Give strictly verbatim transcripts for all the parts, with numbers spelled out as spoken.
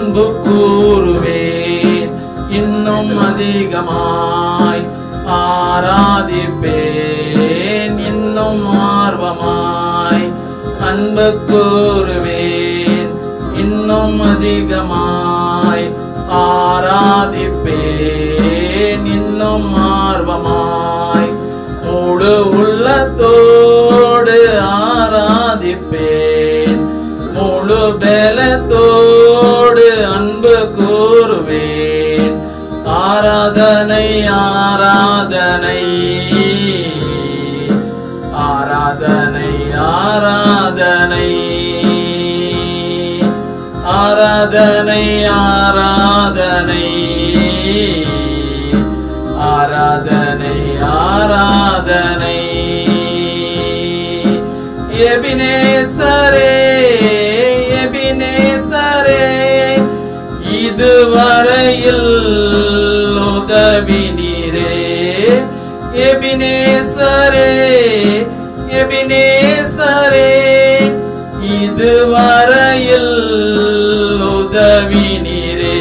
அன்பு கூறுவேன், இன்னும் அதிகமாய் ஆராதிப்பேன், இன்னும் ஆர்வமாய் அன்பு கூறுவேன், இன்னும் அதிகமாய் ஆராதிப்பேன், இன்னும் ஆர்வமாய் முழு உள்ளத்தோடு ஆராதிப்பேன், முழு பலத்தோடு அன்பு கூறுவேன். ஆராதனை ஆராதனை ஆராதனை ஆராதனை ஆராதனை ஆராதனை ஆராதனை ஆராதனை. எபினேசரே எபினேசரே இதுவரையில் உதவி நீரே. எபினேசரே எபினேசரே இதுவரையில் உதவி நீரே,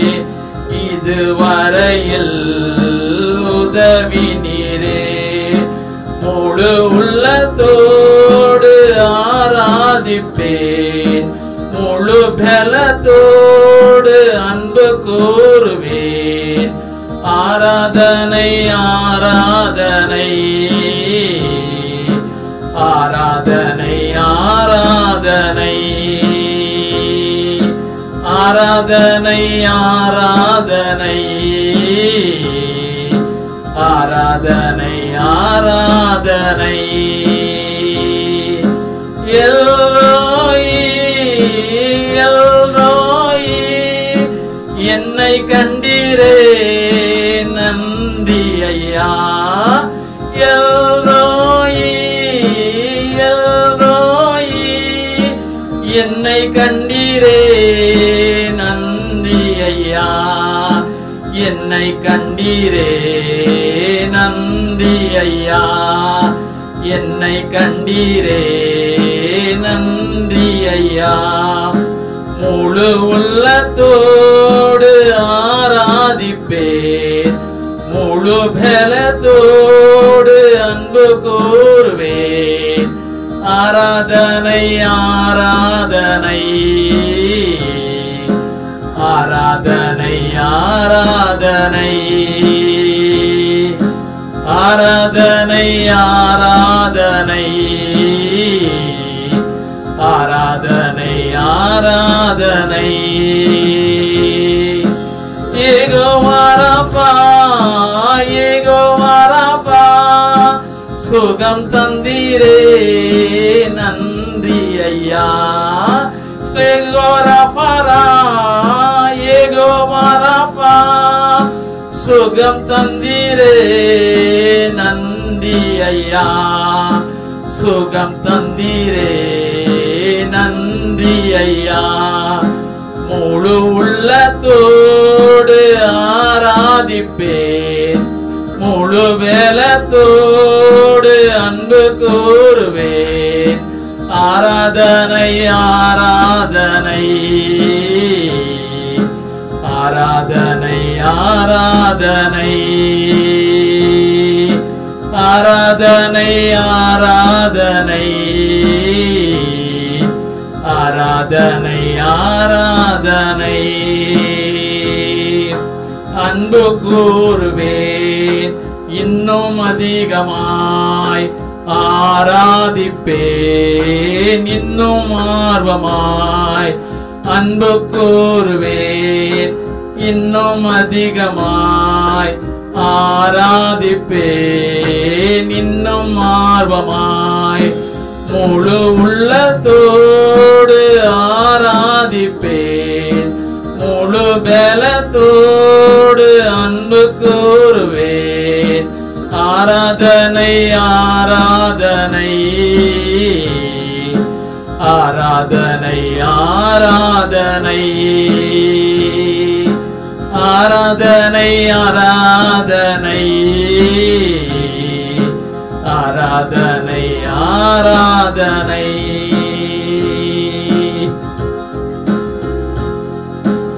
இதுவரையில் உதவி நீரே. முழு உள்ளத்தோடு ஆராதிப்பேன், முழு பலத்தோடு அன்பு கூறுவேன். ஆராதனை ஆராதனை ஆராதனை ஆராதனை ஆராதனை ஆராதனை ஆராதனை ஆராதனை. எல்ரோயி எல்ரோயி என்னை கண்டீரே நன்றி ஐயா. எல்ரோயி எல்ரோயி என்னை கண்டீரே நன்றி ஐயா, என்னை கண்டீரே நன்றி ஐயா, என்னை கண்டீரே நன்றி ஐயா. முழு உள்ளத்தோடு ஆராதிப்பேன், முழு பலத்தோடு அன்பு கூறுவேன். ஆராதனை ஆராதனை ஆராதனை ஆராதனை ஆராதனை ஆராதனை ஆராதனை ஆராதனை. யெகோவா ராஃபா யெகோவா ராஃபா சுகம் தந்தீரே நன்றி ஐயா. யெகோவா ராஃபா யெகோவா ராஃபா சுகம் தந்தீரே நன்றி ஐயா, சுகம் தந்தீரே நன்றி ஐயா. முழு உள்ளத்தோடு ஆராதிப்பேன், முழு பலத்தோடு அன்பு கூறுவேன். ஆராதனை ஆராதனை ஆராதனை ஆராதனை ஆராதனை ஆராதனை ஆராதனை ஆராதனை. அன்பு கூறுவேன், இன்னும் அதிகமாய் ஆராதிப்பேன், இன்னும் ஆர்வமாய் அன்பு கூறுவேன், இன்னும் அதிகமாய் ஆராதிப்பேன், இன்னும் ஆர்வமாய் முழு உள்ளத்தோடு ஆராதிப்பேன், முழு பலத்தோடு அன்பு கூறுவேன். ஆராதனை ஆராதனை ஆராதனை ஆராதனை ஆராதனை ஆராதனை ஆராதனை ஆராதனை.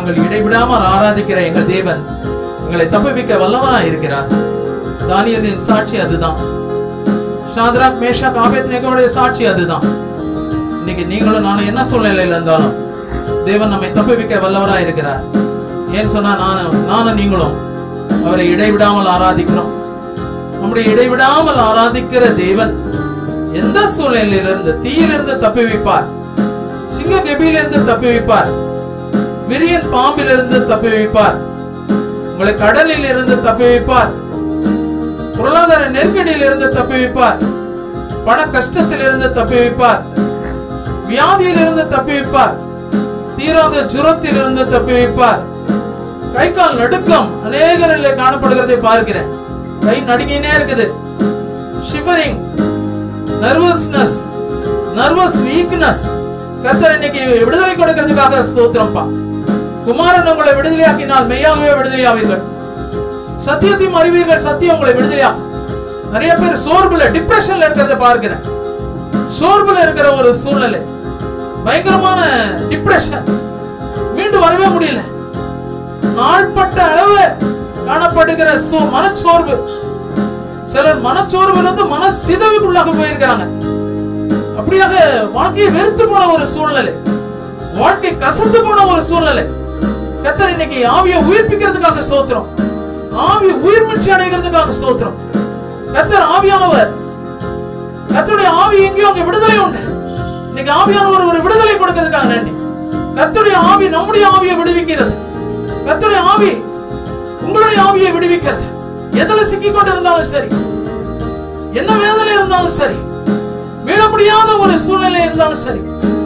நாங்கள் இடைவிடாமல் ஆராதிக்கிற எங்கள் தேவன் எங்களை தப்புவிக்க வல்லவனாய் இருக்கிறார். தானியேலின் சாட்சி அதுதான். ஷாத்ராக், மேஷாக், ஆபேத்நேகோவுடைய சாட்சி அதுதான். இன்னைக்கு நீங்களும் நானும் என்ன சூழ்நிலையில இருந்தாலும் தேவன் நம்மை தப்புவிக்க வல்லவராய் இருக்கிறார். ஏன் சொன்னா நானும் நானும் நீங்களும் அவரை இடைவிடாமல் ஆராதிக்கிறோம். நம்முடைய இடைவிடாமல் ஆராதிக்கிற தேவன் எந்த சூழ்நிலையிலிருந்து, தீயிலிருந்து தப்பி வைப்பார், சிங்க கெபியிலிருந்து தப்பி வைப்பார், விரியன் பாம்பிலிருந்து தப்பி வைப்பார், உங்களை கடலில் இருந்து தப்பி வைப்பார், பொருளாதார நெருக்கடியில் இருந்து தப்பி வைப்பார், பண கஷ்டத்தில் இருந்து தப்பி வைப்பார், வியாதியில் இருந்து தப்பி வைப்பார், தீராத ஜுரத்தில் இருந்து தப்பி வைப்பார். கை கால் நடுக்கம் அநேகரில் காணப்படுகிறதை பார்க்கிறேன். கை நடுங்கினே இருக்குது. Shivering, nervousness, nervous weakness. கர்த்தர் இன்னைக்கு விடுதலை கொடுக்கிறதுக்காக ஸ்தோத்திரம்பா. குமாரன் உங்களை விடுதலையாக்கினால் மெய்யாகவே விடுதலையாவீர்கள். சத்தியத்தையும் அறிவீர்கள், சத்தியம் உங்களை விடுதலையாக்கும். நிறைய பேர் சோர்வுல, டிப்ரெஷன்ல இருக்கிறத பார்க்கிறேன். சோர்வுல இருக்கிற ஒரு சூழ்நிலை, பயங்கரமான டிப்ரெஷன், மீண்டு வரவே முடியல. நாள்பட்ட அளவு காணப்படுகிற மனச்சோர்வு. சிலர் மனச்சோர்விலிருந்து மன சிதைவுக்குள்ளாக போயிருக்கிறாங்க. அப்படியாக வாழ்க்கையை வெறுத்து போன ஒரு சூழ்நிலை, வாழ்க்கை கசந்து போன ஒரு சூழ்நிலை. கர்த்தர் இன்னைக்கு ஆவியை உயிர்ப்பிக்கிறதுக்காக ஸ்தோத்திரம். ஆவி உயிர்மீட்சி அடைகிறதுக்காக ஸ்தோத்திரம். கர்த்தர் ஆவியானவர். கர்த்தருடைய ஆவி எங்கேயோ அங்க விடுதலை உண்டு. இன்னைக்கு ஆவியானவர் ஒரு விடுதலை கொடுக்கிறதுக்காக நன்றி. கர்த்தருடைய ஆவி நம்முடைய ஆவியை விடுவிக்கிறது. கர்த்தருடைய ஆவி உங்களுடைய ஆவியை விடுவிக்கிறது. எதில் சிக்கிக் கொண்டிருந்தாலும் சரி, என்ன வேதனை இருந்தாலும் சரி, மீள முடியாத ஒரு சூழ்நிலை இருந்தாலும் சரி,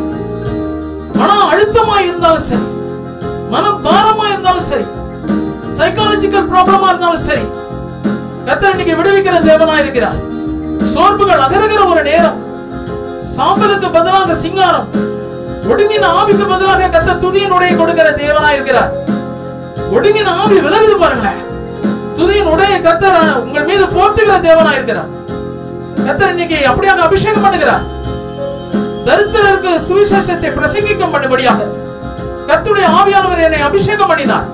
மன அழுத்தமா இருந்தாலும் சரி, மன பாரமா இருந்தாலும் சரி, சைக்காலஜிக்கல் ப்ராப்ளமா இருந்தாலும் சரி, கர்த்தர் இன்னைக்கு விடுவிக்கிற தேவனா இருக்கிறார். சோர்வுகள் அகறுகிற ஒரு நேரம், சாம்பலுக்கு பதிலாக சிங்காரம், ஒடுங்கின ஆவிக்கு பதிலாக கர்த்தர் துதியின் உடையை கொடுக்கிற தேவனா இருக்கிறார். ஒடுங்கின ஆவி விலகுது பாருங்களேன். துதியின் உடைய கர்த்தர் உங்கள் மீது போர்த்துகிற தேவனா இருக்கிறார். கர்த்தர் இன்னைக்கு அப்படியாக அபிஷேகம் பண்ணுகிறார். தரித்திரருக்கு சுவிசேஷத்தை பிரசங்கிக்கும் பண்ணும்படியாக கர்த்தருடைய ஆவியானவர் என்னை அபிஷேகம் பண்ணினார்.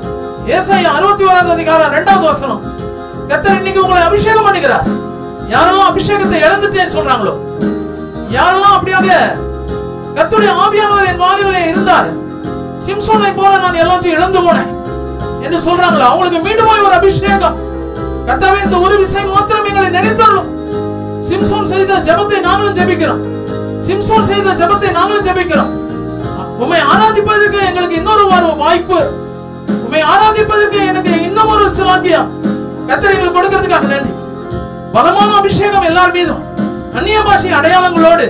ஏசாயா அறுபத்தி ஓராவது அதிகாரம் இரண்டாவது வசனம். கர்த்தர் இன்னைக்கு உங்களை அபிஷேகம் பண்ணுகிறார். யாரெல்லாம் அபிஷேகத்தை இழந்துட்டேன்னு சொல்றாங்களோ, யாரெல்லாம் அப்படியாக கர்த்தருடைய ஆவியானவர் என் வாழ்விலே இருந்தார், சிம்சோனை போல நான் எல்லாத்தையும் இழந்து போனேன் என்று சொல்றாங்களோ, அவங்களுக்கு மீண்டும் ஒரு அபிஷேகம். கர்த்தாவே, இந்த ஒரு விஷயம் மாத்திரம் எங்களை நினைத்தருளும். சிம்சோன் செய்த ஜெபத்தை நாங்களும் ஜெபிக்கிறோம். சிம்சோன் செய்த ஜெபத்தை நாங்களும் ஜெபிக்கிறோம். உம்மை ஆராதிப்பதற்கு எங்களுக்கு இன்னொரு வாய்ப்பு, உம்மை ஆராதிப்பதற்கு எனக்கு இன்னும் ஒரு சிலாக்கியம் கர்த்தர் எங்களுக்கு கொடுக்கிறதுக்காக நன்றி. பலமான அபிஷேகம் எல்லார் மீதும், அந்நிய பாஷை அடையாளங்களோடு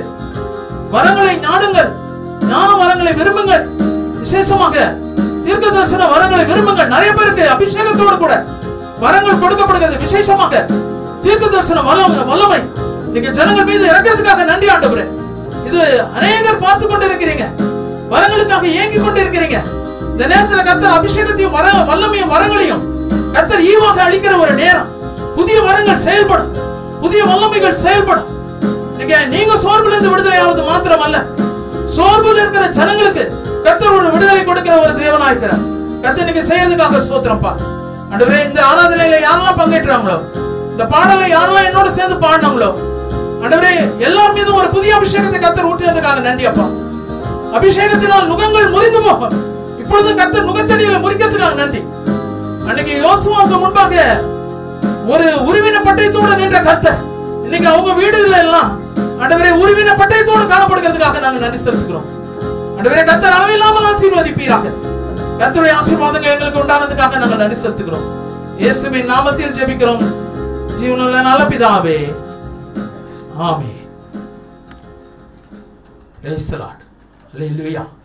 வரங்களை நாடுங்கள், ஞான வரங்களை விரும்புங்கள், விசேஷமாக தீர்க்க தரிசன வரங்களை விரும்புங்கள். நிறைய பேருக்கு அபிஷேகத்தோடு கூட வரங்கள் கொடுக்கப்படுகிறது. விசேஷமாக தீர்க்க தரிசன வல்லமை நீங்க ஜனங்கள் மீது இறக்கிறதுக்காக நன்றி ஆண்டவரே. இது அநேகர் பார்த்து கொண்டு இருக்கிறீங்க, வரங்களுக்காக ஏங்கி கொண்டு இருக்கிறீங்க. இந்த நேரத்தில் கர்த்தர் அபிஷேகத்தையும் வர வல்லமையும் வரங்களையும் கர்த்தர் ஈவாக அளிக்கிற ஒரு நேரம். புதிய வரங்கள் செயல்படும், புதிய வல்லமைகள் செயல்படும். நீங்க நீங்க சோர்வுல இருந்து விடுதலை ஆவது மாத்திரம் அல்ல, சோர்வுல இருக்கிற ஜனங்களுக்கு கர்த்தர் ஒரு விடுதலை கொடுக்கிற ஒரு தேவனா இருக்கிறார். கர்த்தர் நீங்க செய்யறதுக்காக ஸ்தோத்திரம்ப்பா. ஆண்டவரே, இந்த ஆராதனையில யாரெல்லாம் பங்கேற்றாங்களோ, இந்த பாடலை யாரெல்லாம் என்னோட சேர்ந்து பாடினாங்களோ, ஆண்டவரே எல்லார் மீதும் ஒரு புதிய அபிஷேகத்தை கர்த்தர் ஊற்றினதுக்காக நன்றி அப்பா. அபிஷேகத்தினால் நுகங்கள் முறிந்து போகும். இப்பொழுது கர்த்தர் நுகத்தடியில முறிக்கிறதுக்காக நன்றி. அன்னைக்கு யோசுவாவுக்கு முன்பாக ஒரு உருவின பட்டயத்தோடு நின்ற கர்த்தர் இன்னைக்கு அவங்க வீடுகள் எல்லாம் ஆண்டவரே உருவின பட்டயத்தோடு காணப்படுகிறதுக்காக நாங்க நன்றி செலுத்துகிறோம். ஆண்டவரே, கர்த்தர் அளவில்லாமல் ஆசீர்வதிப்பீராக. கர்த்தருடைய ஆசீர்வாதங்கள் எங்களுக்கு உண்டானதுக்காக நாங்கள் நன்றி செலுத்துகிறோம். இயேசுவின் நாமத்தில் ஜெபிக்கிறோம் ஜீவனுள்ள நல்ல பிதாவே, ஆமென். Praise the Lord. Hallelujah.